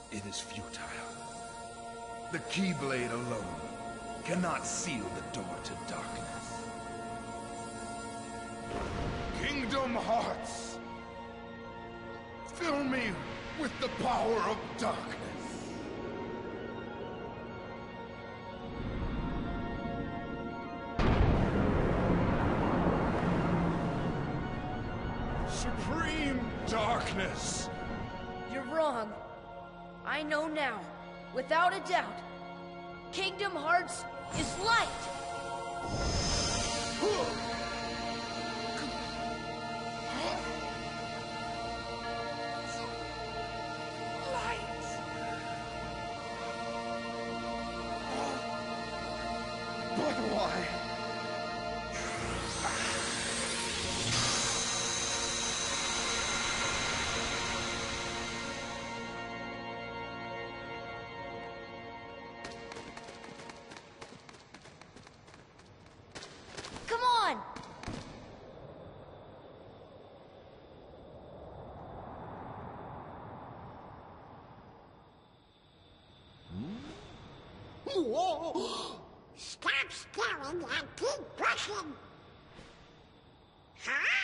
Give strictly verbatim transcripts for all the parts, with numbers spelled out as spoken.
It is futile. The Keyblade alone cannot seal the door to darkness. Kingdom Hearts! Fill me with the power of darkness. Supreme darkness! You're wrong. I know now, without a doubt. Kingdom Hearts is light! But why? Come on! Whoa! Stop staring and keep pushing! Huh?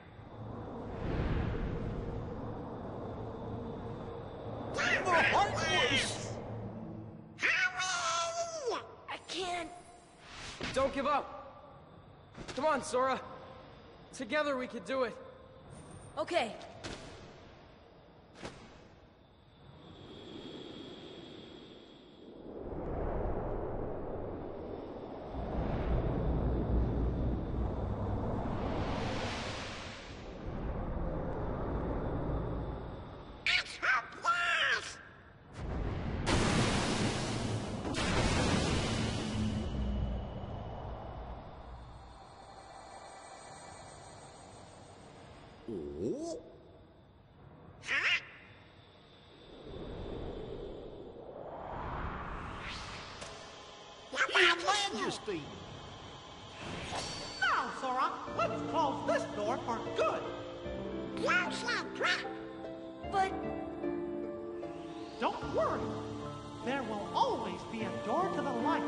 Hurry! I can't. Don't give up! Come on, Sora! Together we could do it! Okay. It's hopeless! Oh? Huh? Your Majesty! Now, Sora, let's close this door for good. Close that trap! But Don't worry. There will always be a door to the light.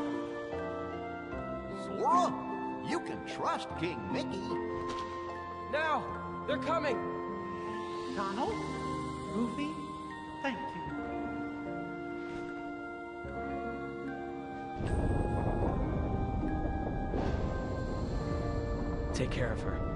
Sora, you can trust King Mickey. Now! They're coming! Donald, Goofy, thank you. Take care of her.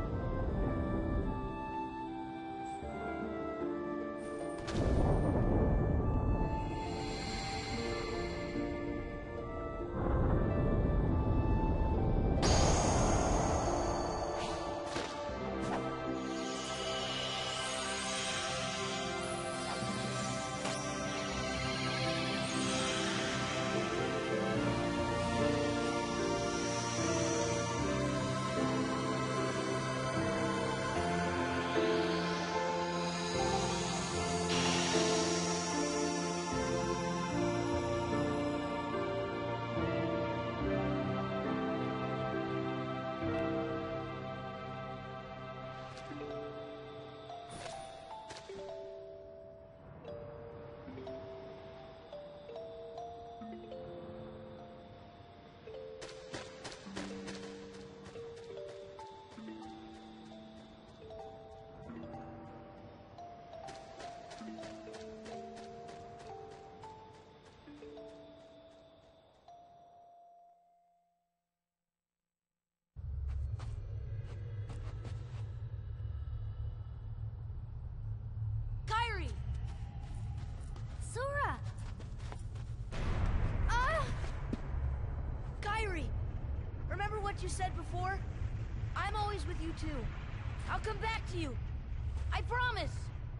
Kyrie! Sora! Ah! Kyrie! Remember what you said before? I'm always with you too. I'll come back to you. I promise!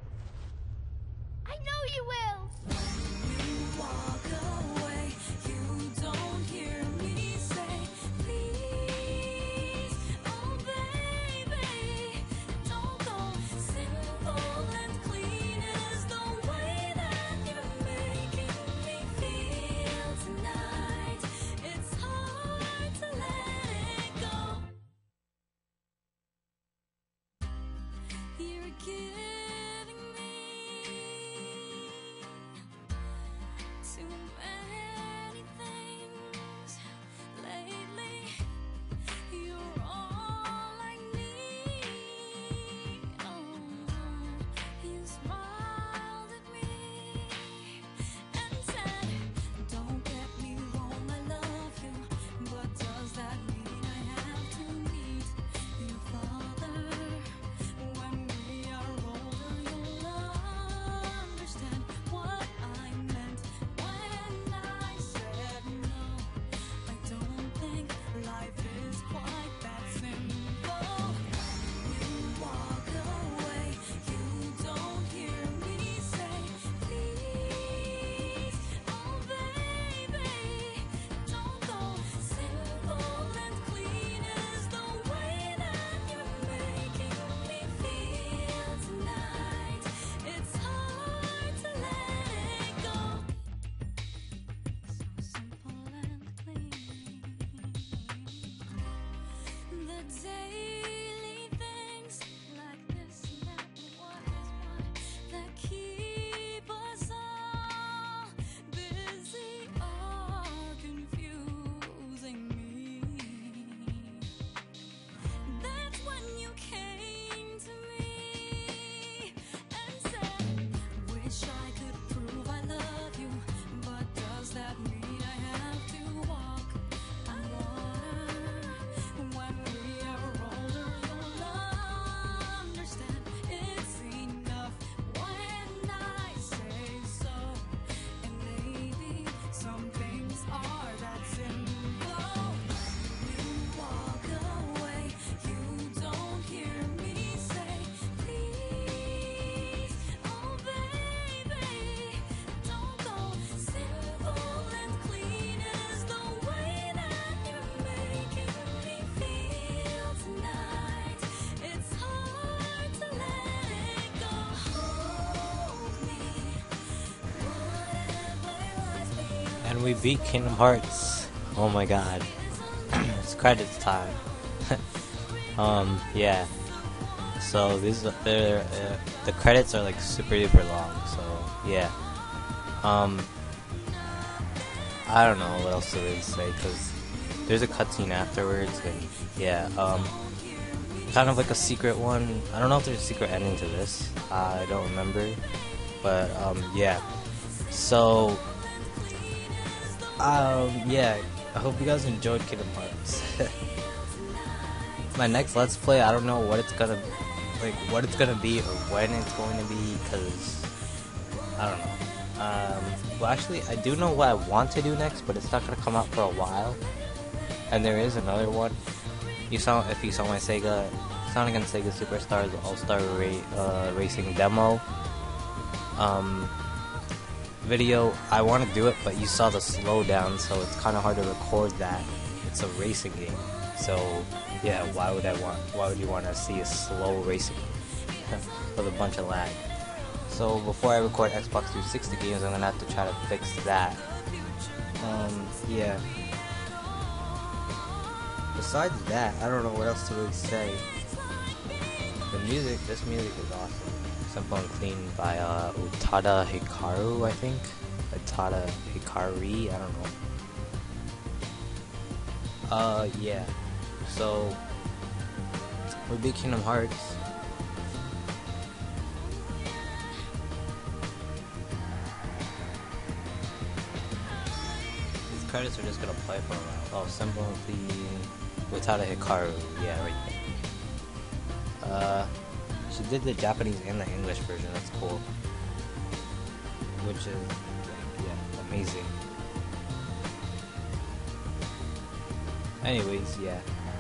I know you will! You walk away, you don't hear me say, please, oh baby, don't go. Simple and clean is the way that you're making me feel tonight. It's hard to let it go. You're giving me And we beat Kingdom Hearts. Oh my god. It's credits time. um, yeah. So these are they're, uh, the credits are like super duper long. So yeah. Um, I don't know what else to really say because there's a cutscene afterwards, and yeah. Um, kind of like a secret one. I don't know if there's a secret ending to this. I don't remember, but um, yeah. So um, yeah. I hope you guys enjoyed Kingdom Hearts. My next Let's Play, I don't know what it's gonna like, what it's gonna be or when it's going to be, cause I don't know. Um, well, actually, I do know what I want to do next, but it's not gonna come out for a while. And there is another one. You saw if you saw my Sega Sonic and Sega Superstars All-Star Ra uh, Racing demo um, video. I want to do it, but you saw the slowdown, so it's kind of hard to record that. It's a racing game, so yeah. Why would I want? Why would you want to see a slow racing with a bunch of lag? So before I record Xbox three sixty games, I'm gonna have to try to fix that. Um, yeah. Besides that, I don't know what else to really say. The music, this music is awesome. Simple and Clean by uh, Utada Hikaru, I think. Utada Hikari, I don't know. Uh, yeah. So, we beat Kingdom Hearts. These credits are just gonna play for a while. Oh, Simple and Clean, Utada Hikaru, yeah, right there. Uh, she did the Japanese and the English version, that's cool. Which is, like, yeah, amazing. Anyways, yeah.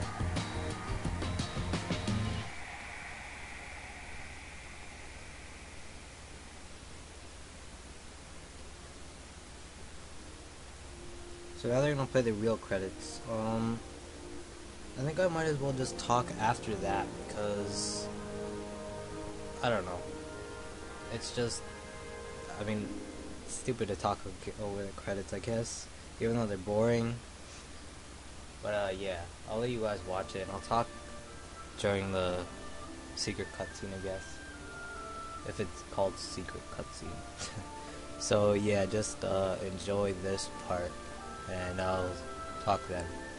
So now they're gonna play the real credits. Um, I think I might as well just talk after that because I don't know. It's just, I mean, it's stupid to talk over the credits, I guess, even though they're boring. But uh, yeah, I'll let you guys watch it. I'll talk during the secret cutscene, I guess, if it's called secret cutscene. So yeah, just uh, enjoy this part, and I'll talk then.